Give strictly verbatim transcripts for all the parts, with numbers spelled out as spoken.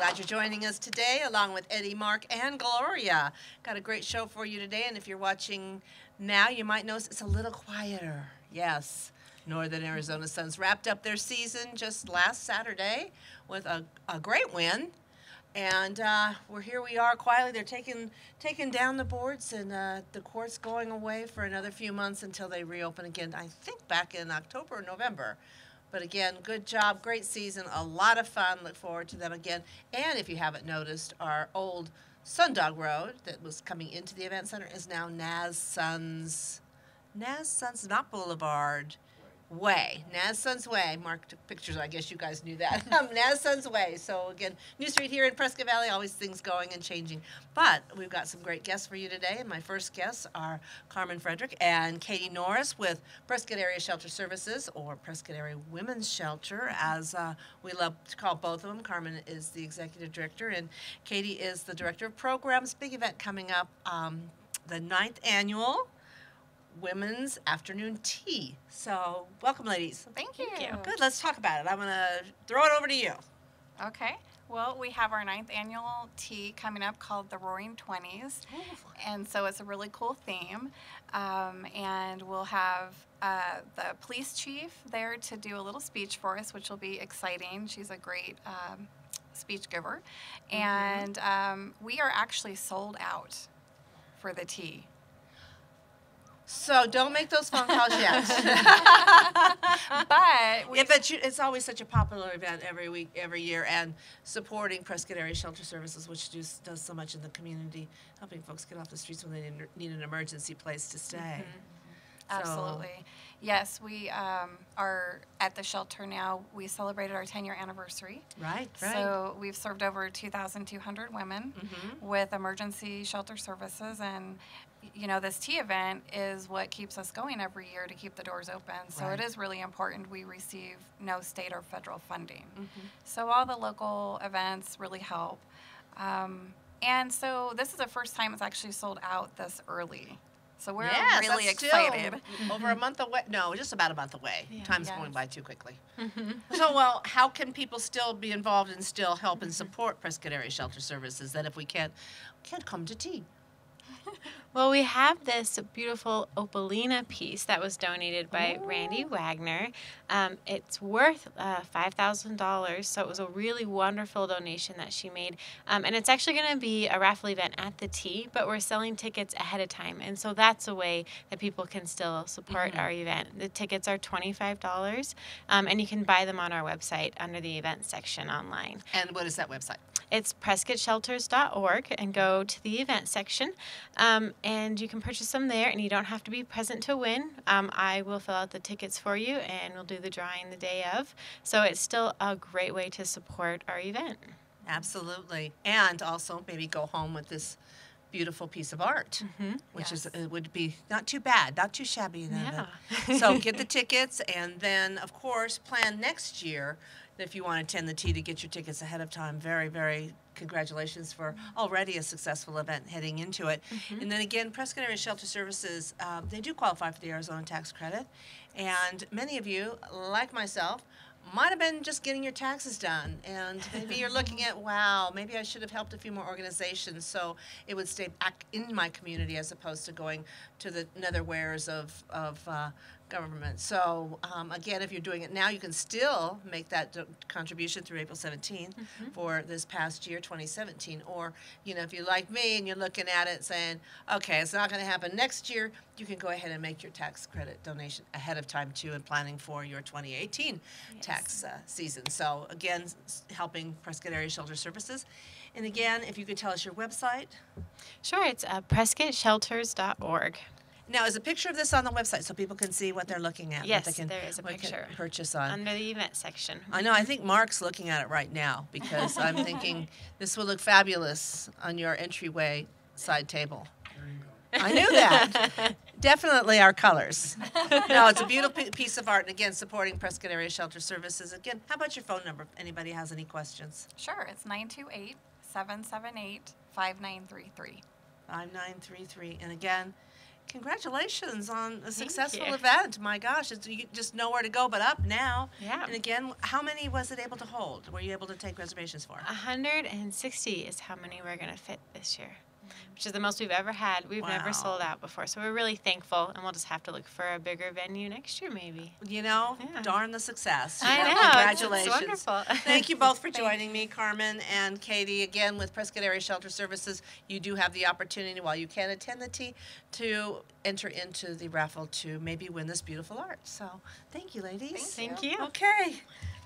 glad you're joining us today, along with Eddie, Mark, and Gloria. Got a great show for you today, and if you're watching now, you might notice it's a little quieter. Yes, Northern Arizona Suns wrapped up their season just last Saturday with a, a great win. And uh, we're here. We are quietly. They're taking taking down the boards, and uh, the court's going away for another few months until they reopen again. I think back in October or November. But again, good job, great season, a lot of fun. Look forward to them again. And if you haven't noticed, our old Sundog Road that was coming into the event center is now Naz Suns. Naz Suns, not Boulevard. Way. Naz Suns Way. Mark took pictures. I guess you guys knew that. um, Naz Suns Way. So, again, New Street here in Prescott Valley, always things going and changing. But we've got some great guests for you today. And my first guests are Carmen Frederick and Katie Norris with Prescott Area Shelter Services, or Prescott Area Women's Shelter, as uh, we love to call both of them. Carmen is the executive director, and Katie is the director of programs. Big event coming up, um, the ninth annual Women's Afternoon Tea. So, welcome, ladies. Thank you. Thank you. Good, let's talk about it. I'm going to throw it over to you. Okay. Well, we have our ninth annual tea coming up called the Roaring Twenties. And so it's a really cool theme. Um, and we'll have uh, the police chief there to do a little speech for us, which will be exciting. She's a great um, speech giver. Mm-hmm. And um, we are actually sold out for the tea. So don't make those phone calls yet. But we Yeah, but you, it's always such a popular event every week, every year, and supporting Prescott Area Shelter Services, which does, does so much in the community, helping folks get off the streets when they need, need an emergency place to stay. Mm-hmm. Absolutely. Yes, we um, are at the shelter now. We celebrated our ten-year anniversary. Right, right. So we've served over two thousand two hundred women Mhm. with emergency shelter services. And, you know, this tea event is what keeps us going every year to keep the doors open. So Right. it is really important we receive no state or federal funding. Mhm. So all the local events really help. Um, and so this is the first time it's actually sold out this early. So we're Yes, really that's excited. Still over a month away. No, just about a month away. Yeah. Time's Yes. going by too quickly. So, well, how can people still be involved and still help and support Prescott Area Shelter Services that if we can't, can't come to tea? Well, we have this beautiful opalina piece that was donated by Ooh. Randy Wagner. Um, it's worth uh, five thousand dollars, so it was a really wonderful donation that she made. Um, and it's actually going to be a raffle event at the tea, but we're selling tickets ahead of time. And so that's a way that people can still support Mhm. our event. The tickets are twenty-five dollars, um, and you can buy them on our website under the event section online. And what is that website? It's prescott shelters dot org, and go to the event section, um, and you can purchase them there, and you don't have to be present to win. Um, I will fill out the tickets for you, and we'll do the drawing the day of. So it's still a great way to support our event. Absolutely. And also maybe go home with this beautiful piece of art, Mm-hmm. which is Yes. it would be not too bad, not too shabby. in that Yeah. event. So get the tickets, and then, of course, plan next year that if you want to attend the tea to get your tickets ahead of time. Very, very congratulations for already a successful event heading into it. Mm-hmm. And then again, Prescott Area Shelter Services, uh, they do qualify for the Arizona tax credit. And many of you, like myself, might have been just getting your taxes done, and maybe you're looking at, wow, maybe I should have helped a few more organizations so it would stay back in my community as opposed to going to the netherwares of, of uh, government. So um, again, if you're doing it now, you can still make that do- contribution through April seventeenth for this past year, twenty seventeen. Or, you know, if you're like me and you're looking at it saying, okay, it's not going to happen next year, you can go ahead and make your tax credit donation ahead of time too, and planning for your twenty eighteen tax uh, season. So again, s- helping Prescott Area Shelter Services. And again, if you could tell us your website. Sure, it's uh, prescott shelters dot org. Now, is a picture of this on the website so people can see what they're looking at? what Yes, they can, there is a what they can picture. purchase on. Under the event section. I know. I think Mark's looking at it right now because I'm thinking this will look fabulous on your entryway side table. I knew that. Definitely our colors. No, it's a beautiful p- piece of art. And again, supporting Prescott Area Shelter Services. Again, how about your phone number if anybody has any questions? Sure, it's nine two eight, seven seven eight, five nine three three. five nine three three. And again, Congratulations on a successful you. event. My gosh, it's, you just nowhere to go but up now. Yeah. And again, how many was it able to hold? Were you able to take reservations for? one hundred sixty is how many we're going to fit this year, which is the most we've ever had. We've Wow. never sold out before, so we're really thankful, and we'll just have to look for a bigger venue next year, maybe. You know, Yeah. darn the success. I Well, know. It's- it's Congratulations. wonderful. Thank you both for Thank joining me, Carmen and Katie. Again, with Prescott Area Shelter Services, you do have the opportunity, while you can attend the tea, to enter into the raffle to maybe win this beautiful art. So, thank you, ladies. Thank you. Okay.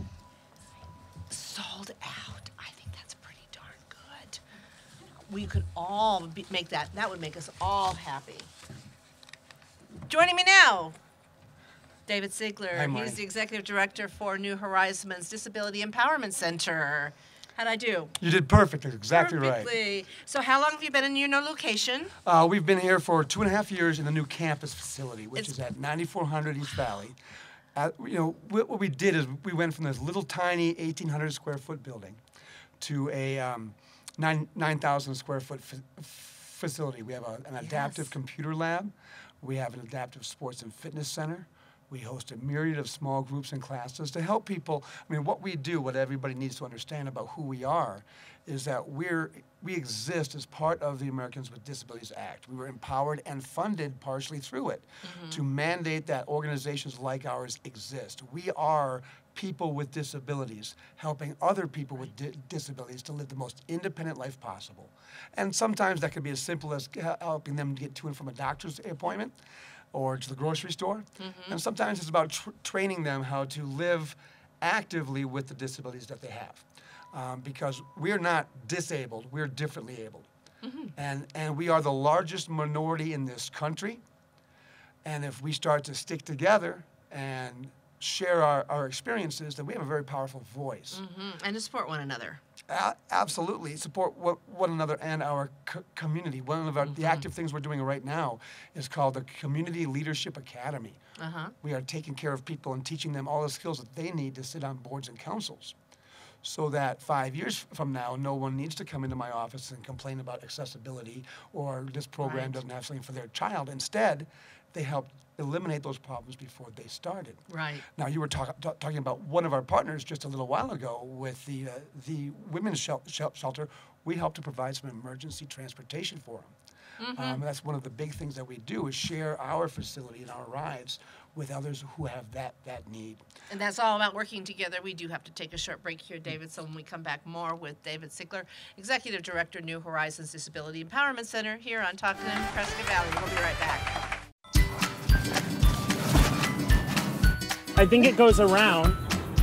Sold out. I think that's pretty darn good. We could all be, make that, that would make us all happy. Joining me now, David Ziegler. Hi, Maureen. He's the Executive Director for New Horizons Disability Empowerment Center. How'd I do? You did perfect. That's exactly right. Perfectly. So how long have you been in your new location? Uh, we've been here for two and a half years in the new campus facility, which It's- is at ninety-four hundred East Valley. Uh, you know, what, what we did is we went from this little tiny eighteen hundred square foot building to a um, nine 9,000 square foot fa- facility. We have a, an adaptive Yes. computer lab. We have an adaptive sports and fitness center. We host a myriad of small groups and classes to help people. I mean, what we do, what everybody needs to understand about who we are, is that we're we exist as part of the Americans with Disabilities Act. We were empowered and funded partially through it to mandate that organizations like ours exist. We are people with disabilities helping other people with di- disabilities to live the most independent life possible. And sometimes that can be as simple as he- helping them get to and from a doctor's appointment or to the grocery store. And sometimes it's about tr- training them how to live actively with the disabilities that they have. Um, because we're not disabled, we're differently abled. And, and we are the largest minority in this country. And if we start to stick together and share our, our experiences, then we have a very powerful voice. Mm, and to support one another. A- absolutely. Support one, one another and our co- community. One of our, the active things we're doing right now is called the Community Leadership Academy. Uh-huh. We are taking care of people and teaching them all the skills that they need to sit on boards and councils, so that five years from now, no one needs to come into my office and complain about accessibility or this program Right. doesn't have something for their child. Instead, they help eliminate those problems before they started. Right. Now, you were talk, ta- talking about one of our partners just a little while ago with the, uh, the women's shel- shel- shelter. We help to provide some emergency transportation for them. Um, that's one of the big things that we do is share our facility and our rides with others who have that, that need. And that's all about working together. We do have to take a short break here, David, so when we come back, more with David Ziegler, Executive Director, New Horizons Disability Empowerment Center, here on Talking in Prescott Valley. We'll be right back. I think it goes around.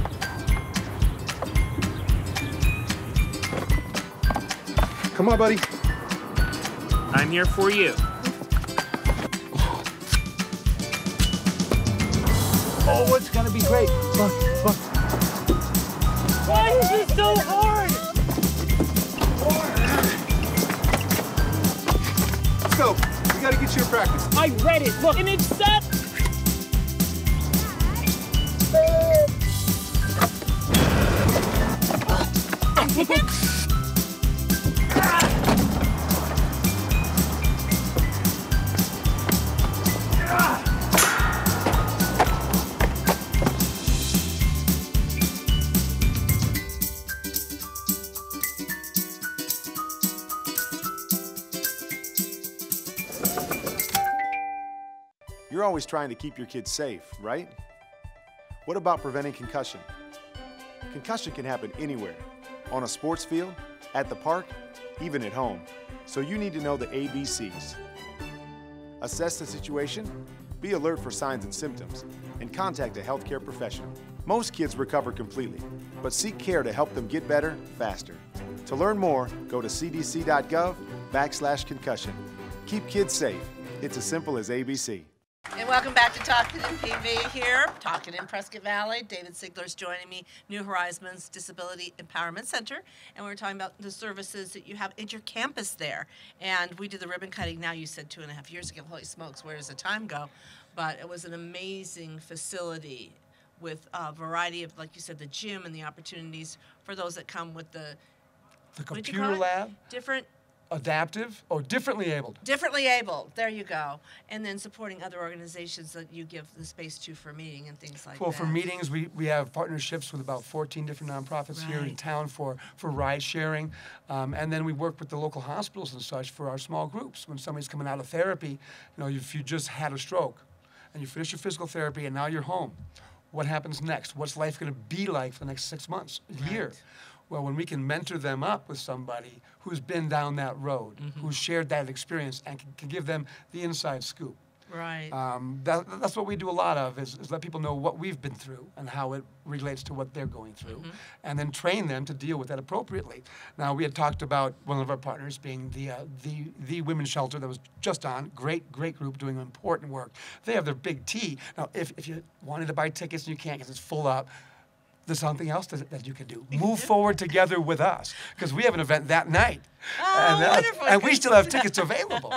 Come on, buddy. I'm here for you. Oh, it's gonna be great. Look, look. Why is this so hard? Let's go. We gotta get you in practice. I read it. Look, and it sucks. You're always trying to keep your kids safe, right? What about preventing concussion? Concussion can happen anywhere, on a sports field, at the park, even at home. So you need to know the A B Cs. Assess the situation, be alert for signs and symptoms, and contact a healthcare professional. Most kids recover completely, but seek care to help them get better faster. To learn more, go to c d c dot gov backslash concussion. Keep kids safe. It's as simple as A B C. And welcome back to Talking in P V here, Talking in Prescott Valley. David Ziegler's joining me, New Horizons Disability Empowerment Center. And we're talking about the services that you have at your campus there. And we did the ribbon cutting, now you said two and a half years ago. Holy smokes, where does the time go? But it was an amazing facility with a variety of, like you said, the gym and the opportunities for those that come with the, The what'd you computer call it? lab. Different adaptive or differently abled. Differently abled. There you go. And then supporting other organizations that you give the space to for meeting and things like Well, that. for meetings, we, we have partnerships with about fourteen different nonprofits here in Right. town for, for ride sharing. Um, and then we work with the local hospitals and such for our small groups. When somebody's coming out of therapy, you know, if you just had a stroke and you finish your physical therapy and now you're home, what happens next? What's life going to be like for the next six months, a year? Right. Well, when we can mentor them up with somebody who's been down that road, Mm-hmm. who's shared that experience, and can, can give them the inside scoop. Right. Um, that, that's what we do a lot of, is, is let people know what we've been through and how it relates to what they're going through, Mm-hmm. and then train them to deal with that appropriately. Now, we had talked about one of our partners being the, uh, the, the Women's Shelter that was just on. Great, great group doing important work. They have their big T. Now, if, if you wanted to buy tickets and you can't because it's full up, there's something else that, that you can do. Move forward together with us, because we have an event that night. Oh, and, uh, wonderful. and we still have tickets available.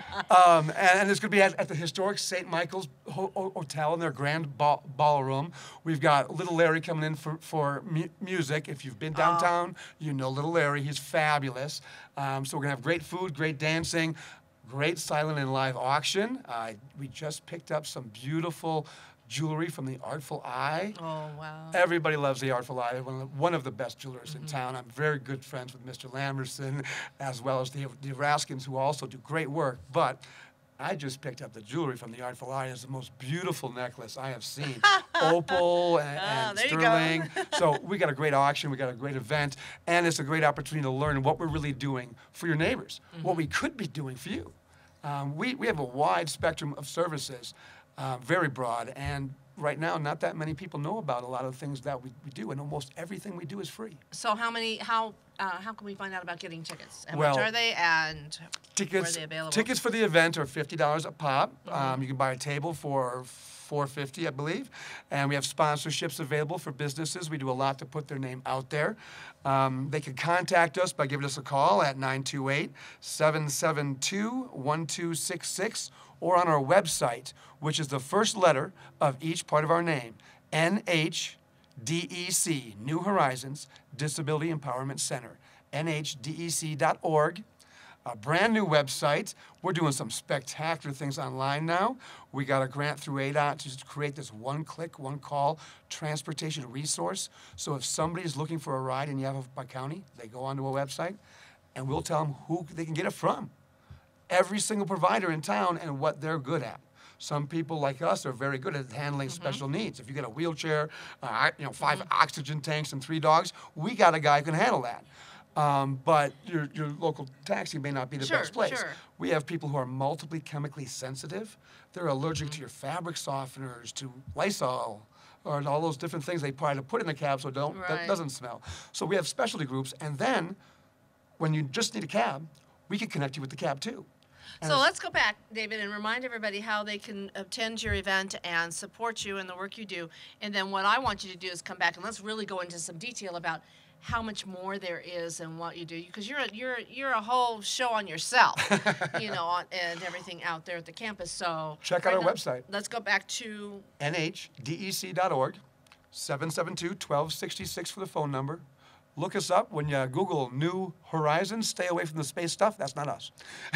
um, and, and it's going to be at, at the historic Saint Michael's Ho- Ho- Hotel in their grand ball- ballroom. We've got Little Larry coming in for, for mu- music. If you've been downtown, you know Little Larry. He's fabulous. Um, so we're going to have great food, great dancing, great silent and live auction. Uh, we just picked up some beautiful jewelry from the Artful Eye. Oh, wow. Everybody loves the Artful Eye. They're one of the, one of the best jewelers in town. I'm very good friends with Mister Lamberson, as well as the, the Raskins, who also do great work. But I just picked up the jewelry from the Artful Eye. It's the most beautiful necklace I have seen. Opal and, Ah, and there you go. sterling. So we got a great auction. We got a great event. And it's a great opportunity to learn what we're really doing for your neighbors, what we could be doing for you. Um, we, we have a wide spectrum of services, uh, very broad, and right now not that many people know about a lot of the things that we, we do, and almost everything we do is free. So how many, how, uh, how can we find out about getting tickets? And Well, much are they, and where Tickets, are they available? tickets for the event are fifty dollars a pop. Um, you can buy a table for four fifty, I believe, and we have sponsorships available for businesses. We do a lot to put their name out there. Um, they can contact us by giving us a call at nine two eight, seven seven two, one two six six or on our website, which is the first letter of each part of our name, N H D E C, New Horizons Disability Empowerment Center, N H D E C dot org. A brand new website. We're doing some spectacular things online now. We got a grant through A D O T to create this one-click, one-call transportation resource. So if somebody's looking for a ride in Yavapai County, they go onto a website, and we'll tell them who they can get it from. Every single provider in town and what they're good at. Some people like us are very good at handling special needs. If you get a wheelchair, uh, you know, five oxygen tanks and three dogs, we got a guy who can handle that. Um, but your, your local taxi may not be the Sure, best place. sure. We have people who are multiply chemically sensitive. They're allergic to your fabric softeners, to Lysol, or all those different things they try to put in the cab so it don't, Right. that doesn't smell. So we have specialty groups, and then when you just need a cab, we can connect you with the cab too. And So it's- let's go back, David, and remind everybody how they can attend your event and support you in the work you do. And then what I want you to do is come back and let's really go into some detail about how much more there is and what you do, because you're a, you're you're a whole show on yourself, you know, on, and everything out there at the campus. So Check out right our now, website. Let's go back to N H D E C dot org, seven seven two, one two six six for the phone number. Look us up. When you Google New Horizons, stay away from the space stuff. That's not us.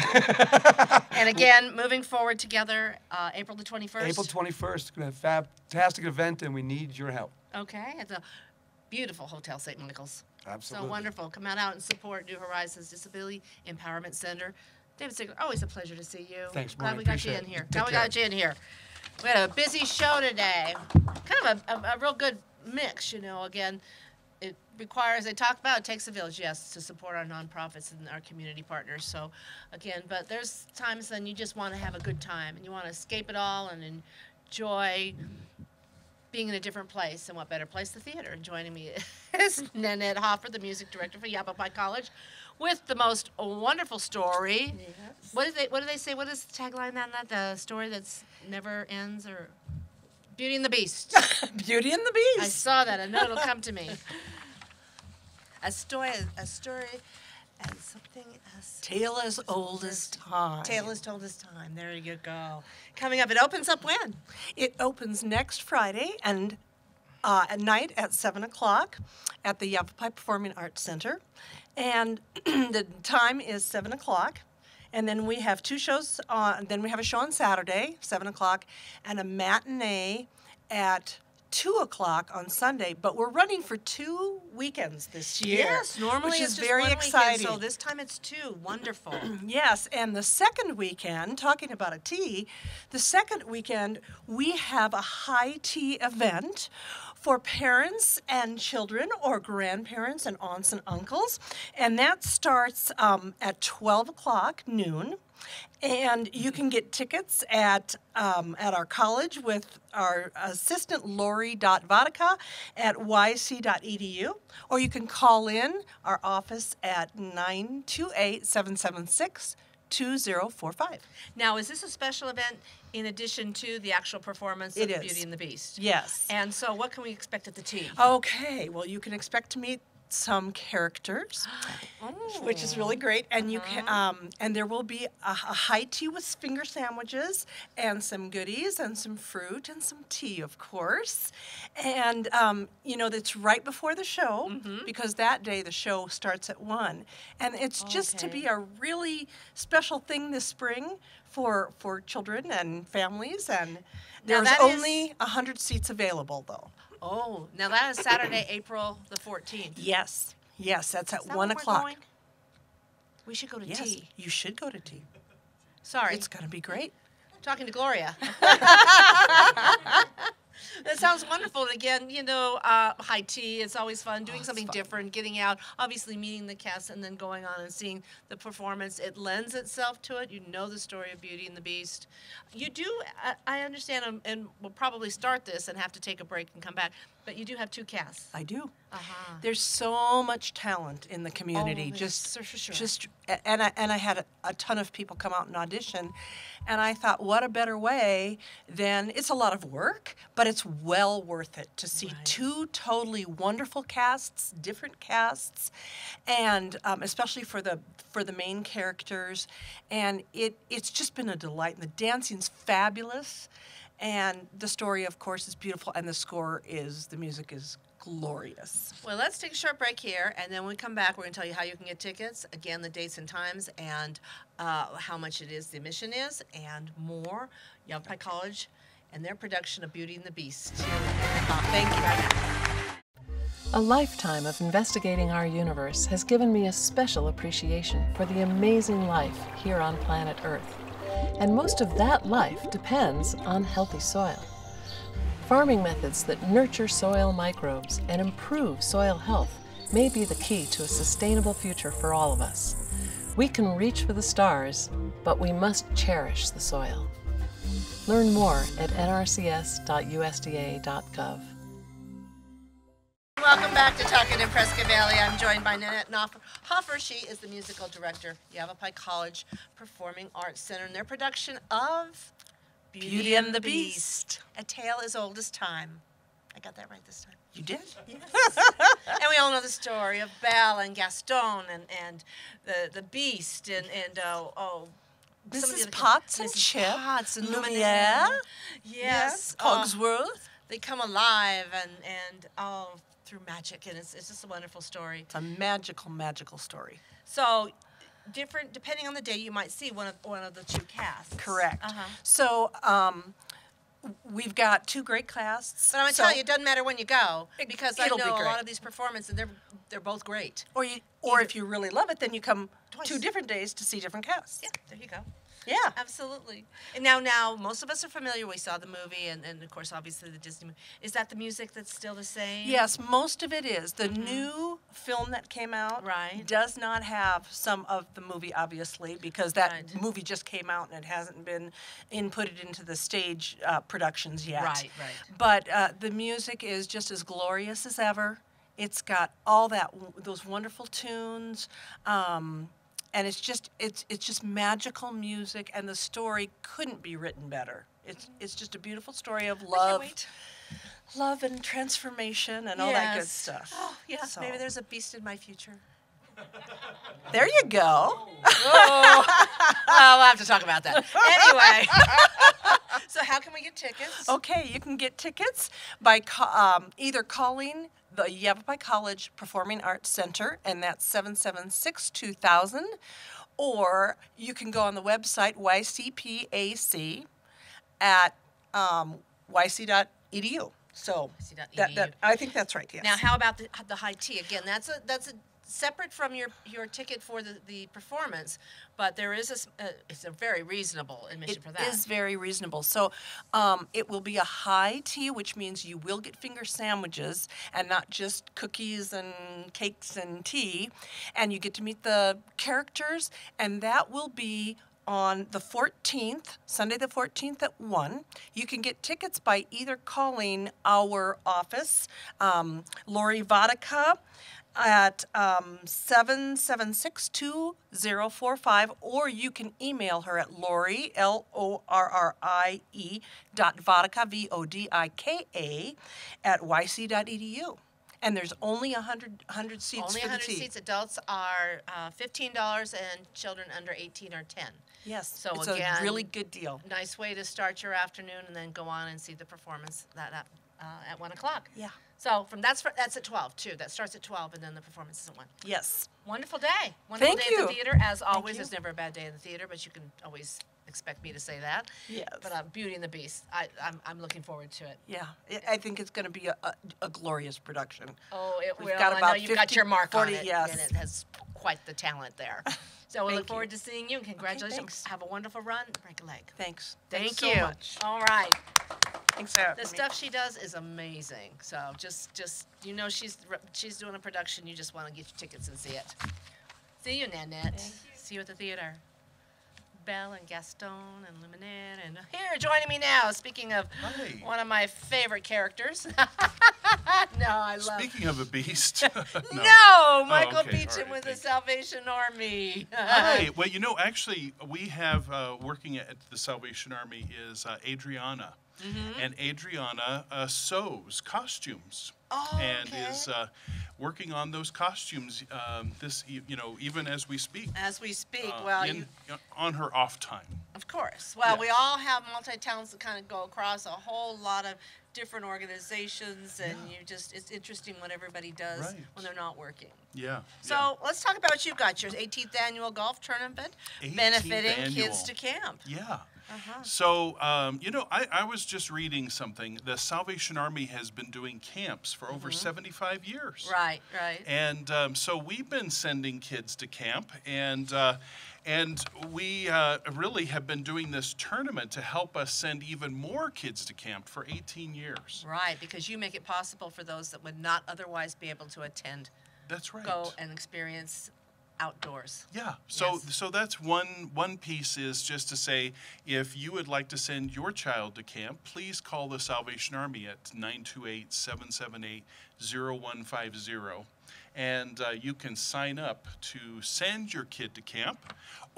and again, moving forward together, uh, April the twenty-first. April twenty-first, a fantastic event, and we need your help. Okay, it's a beautiful hotel, Saint Michael's. Absolutely. So wonderful. Come on out and support New Horizons Disability Empowerment Center. David Ziegler, always a pleasure to see you. Thanks, Glad Maureen. we got you Appreciate in it. here. Take Glad we care. got you in here. We had a busy show today. Kind of a, a, a real good mix, you know. Again, it requires, they talk about, it takes a village, yes, to support our nonprofits and our community partners. So, again, but there's times when you just want to have a good time and you want to escape it all and enjoy being in a different place. And what better place? The theater. And joining me is Nanette Hoffer, the music director for Yavapai College, with the most wonderful story. Yes. What do they What do they say? What is the tagline on that? The story that's never ends, or Beauty and the Beast. Beauty and the I Beast. saw that. I know it'll come to me. A story, a story, and something as Tale as old as time. tale as told as time. There you go. Coming up, it opens up when? It opens next Friday and uh, at night at seven o'clock at the Yavapai Performing Arts Center. And the time is seven o'clock. And then we have two shows on, then we have a show on Saturday, seven o'clock, and a matinee at two o'clock on Sunday. But we're running for two weekends this year. Yes, normally which it's is just very one weekend, exciting. so this time it's two. Wonderful. Yes, and the second weekend, talking about a tea, the second weekend we have a high tea event for parents and children or grandparents and aunts and uncles. And that starts um, at twelve o'clock noon. And you can get tickets at um, at our college with our assistant Lori.Vodka at y c dot e d u, or you can call in our office at nine two eight, seven seven six, two zero four five. Now, is this a special event in addition to the actual performance It of is. Beauty and the Beast? Yes. And so what can we expect at the tea? Okay, well, you can expect to meet some characters, which is really great, and you can, um, and there will be a, a high tea with finger sandwiches and some goodies and some fruit and some tea, of course, and um, you know that's right before the show because that day the show starts at one, and it's just to Okay. be a really special thing this spring for for children and families, and Now there's that is- only a hundred seats available though. Oh, now that is Saturday, April the fourteenth. Yes, yes, that's at Is that one when we're o'clock. going? We should go to Yes, tea. you should go to tea. Sorry, It's going to be great. talking to Gloria. That sounds wonderful. And again, you know, uh, high tea, it's always fun, doing something different, getting out, obviously meeting the cast, and then going on and seeing the performance. It lends itself to it. You know the story of Beauty and the Beast. You do, I, I understand, um, and we'll probably start this and have to take a break and come back, but you do have two casts. I do. Uh-huh. There's so much talent in the community. Oh, just, yes, for sure. just, a- and I and I had a, a ton of people come out and audition, and I thought, what a better way than it's a lot of work, but it's well worth it to see Right. two totally wonderful casts, different casts, and um, especially for the for the main characters, and it it's just been a delight. And the dancing's fabulous. And the story, of course, is beautiful, and the score is, the music is glorious. Well, let's take a short break here, and then when we come back, we're going to tell you how you can get tickets, again, the dates and times, and uh, how much it is, the admission is, and more. Yavapai College and their production of Beauty and the Beast. Thank you. Right now. A lifetime of investigating our universe has given me a special appreciation for the amazing life here on planet Earth. And most of that life depends on healthy soil. Farming methods that nurture soil microbes and improve soil health may be the key to a sustainable future for all of us. We can reach for the stars, but we must cherish the soil. Learn more at n r c s dot u s d a dot gov. Welcome back to Talking in Prescott Valley. I'm joined by Nanette Hoffer. Hoffer. She is the musical director, Yavapai College Performing Arts Center, and their production of Beauty and the Beast. A Tale as Old as Time. I got that right this time. You did? And we all know the story of Belle and Gaston and, and the the Beast and, and uh, oh, some of the Missus other- Potts and Missus Chip, Potts and Lumiere. Yes. uh, Cogsworth. they come alive and, and oh, through magic, and it's, it's just a wonderful story. It's a magical, magical story. So, different, depending on the day, you might see one of one of the two casts. Correct. Uh-huh. So um, we've got two great casts. But I'm gonna so, tell you, it doesn't matter when you go It- because I it'll be know a great. lot of these performances, and they're they're both great. Or you, or if you really love it, then you come Twice. two different days to see different casts. Yeah, there you go. Yeah. Absolutely. And now, now most of us are familiar. We saw the movie, and, and of course, obviously the Disney movie. Is that the music that's still the same? Yes, most of it is. The new film that came out Right. does not have some of the movie, obviously, because that Right. movie just came out and it hasn't been inputted into the stage uh, productions yet. Right, right. But uh, the music is just as glorious as ever. It's got all that those wonderful tunes. Um, and it's just it's it's just magical music, and the story couldn't be written better. It's it's just a beautiful story of I can't love, wait. love and transformation and all that good Yes. stuff. Oh, yes. So- Maybe there's a beast in my future. There you go. Well, we'll have to talk about that. Anyway. So how can we get tickets? Okay, you can get tickets by ca- um, either calling the Yavapai College Performing Arts Center, and that's seven seven six, two thousand. Or you can go on the website Y C P A C at um, y c dot e d u. So Y C dot E D U. that, that, I think that's right, yes. Now, how about the, the high tea? Again, that's a that's a separate from your your ticket for the, the performance, but there is a s- uh, it's a very reasonable admission It for that. is very reasonable. So um, it will be a high tea, which means you will get finger sandwiches and not just cookies and cakes and tea. And you get to meet the characters, and that will be on the fourteenth, Sunday the fourteenth at one. You can get tickets by either calling our office, um, Lori Vodka, at um, seven seven six, two zero four five, or you can email her at Lori, L O R R I E, dot Vodika, V O D I K A, at y c dot e d u. And there's only one hundred, one hundred seats Only for one hundred the tea. seats. Adults are uh, fifteen dollars, and children under eighteen are ten. Yes, So it's again, a really good deal. Nice way to start your afternoon, and then go on and see the performance that at, uh, at one o'clock. Yeah. So from that's for, that's at twelve too. That starts at twelve, and then the performance is at one. Yes. Wonderful day. Wonderful Thank day you. at the theater. As always, you. there's never a bad day in the theater, but you can always expect me to say that. Yes. But uh, Beauty and the Beast, I, I'm, I'm looking forward to it. Yeah, I- I think it's going to be a, a, a glorious production. Oh, it We've will. got I know about you've got fifty, your mark forty, on it, yes. and it has quite the talent there. So we Thank look forward you. to seeing you, and congratulations. thanks. Have a wonderful run. Break a leg. Thanks. Thank Thanks you. so much. All right. Thanks for having The me. stuff she does is amazing. So just, just you know, she's she's doing a production. You just want to get your tickets and see it. See you, Nanette. See you at the theater. Belle and Gaston and Luminette, and here joining me now. Speaking of Hi. one of my favorite characters. No, I love. Speaking of a beast. No, Michael okay, Beecham all right, with the thank you. Salvation Army. Hi. Well, you know, actually, we have uh, working at the Salvation Army is uh, Adriana. Mm-hmm. And Adriana uh, sews costumes. Oh, and okay. is uh, working on those costumes um, this, e- you know, even as we speak. As we speak, uh, well, in, you, on her off time. of course. Well, we Yes. all have multi-talents that kind of go across a whole lot of different organizations, and you just, it's interesting what everybody does Right. when they're not working. Yeah. So let's talk about what you've got. Your eighteenth annual golf tournament eighteenth benefiting annual. Kids to Camp. Yeah. Uh-huh. So, um, you know, I, I was just reading something. The Salvation Army has been doing camps for over seventy-five years. Mm-hmm. Right, right. And um, so we've been sending kids to camp, and uh, and we uh, really have been doing this tournament to help us send even more kids to camp for eighteen years. Right, because you make it possible for those that would not otherwise be able to attend, That's right. go and experience outdoors. Yeah. So Yes. so that's one one piece is just to say, if you would like to send your child to camp, please call the Salvation Army at nine two eight, seven seven eight, zero one five zero. And uh, you can sign up to send your kid to camp.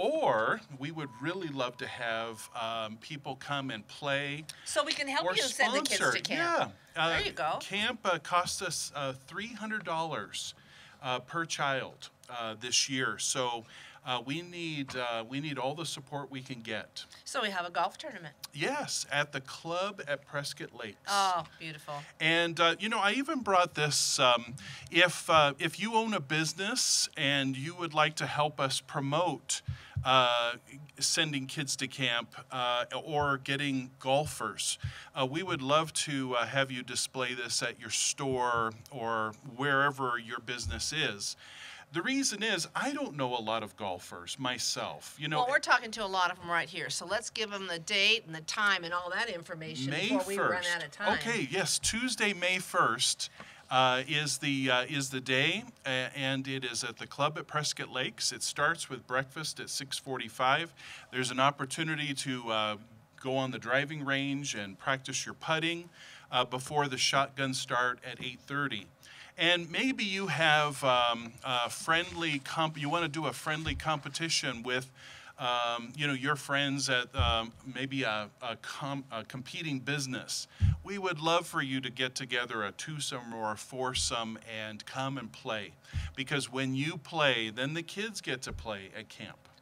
Or we would really love to have um, people come and play. So we can help Or you send the kids to sponsor. camp. Yeah. Uh, There you go. Camp uh, costs us uh, three hundred dollars uh, per child uh, this year. So uh, we need uh, we need all the support we can get. So we have a golf tournament. Yes, at the club at Prescott Lakes. Oh, beautiful. And uh, you know, I even brought this. Um, if uh, if you own a business and you would like to help us promote uh, sending kids to camp uh, or getting golfers, uh, we would love to uh, have you display this at your store or wherever your business is. The reason is I don't know a lot of golfers myself. You know, Well, we're talking to a lot of them right here, so let's give them the date and the time and all that information May before we run first. out of time. Okay, yes, Tuesday, May first uh, is the uh, is the day, uh, and it is at the club at Prescott Lakes. It starts with breakfast at six forty-five. There's an opportunity to uh, go on the driving range and practice your putting uh, before the shotgun start at eight thirty. And maybe you have um, a friendly comp. You want to do a friendly competition with, um, you know, your friends at um, maybe a, a, com- a competing business. We would love for you to get together a twosome or a foursome and come and play, because when you play, then the kids get to play at camp.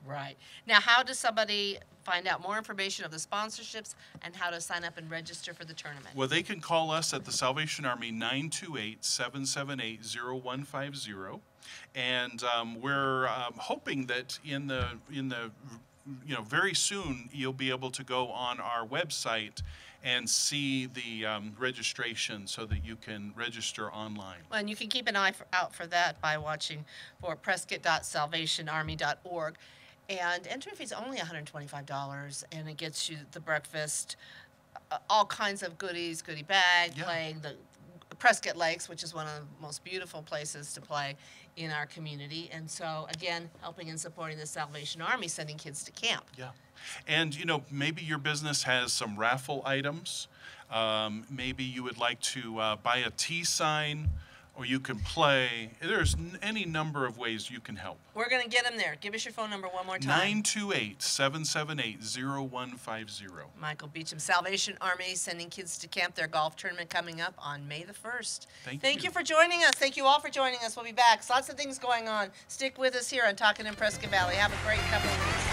Right. Now, how does somebody find out more information of the sponsorships and how to sign up and register for the tournament? Well, they can call us at the Salvation Army, nine two eight, seven seven eight, zero one five zero. And um, we're um, hoping that in the, in the, you know, very soon you'll be able to go on our website and see the um, registration so that you can register online. Well, and you can keep an eye for, out for that by watching for prescott dot salvation army dot org. And entry fee is only one hundred twenty-five dollars, and it gets you the breakfast, uh, all kinds of goodies, goodie bag, Yeah. playing the Prescott Lakes, which is one of the most beautiful places to play in our community. And so, again, helping and supporting the Salvation Army, sending kids to camp. Yeah. And, you know, maybe your business has some raffle items. Um, maybe you would like to uh, buy a T sign, or you can play. There's n- any number of ways you can help. We're going to get them there. Give us your phone number one more time. nine two eight, seven seven eight, zero one five zero. Michael Beecham, Salvation Army, sending kids to camp. Their golf tournament coming up on May the first. Thank Thank you. you for joining us. Thank you all for joining us. We'll be back. Lots of things going on. Stick with us here on Talking in Prescott Valley. Have a great couple of weeks.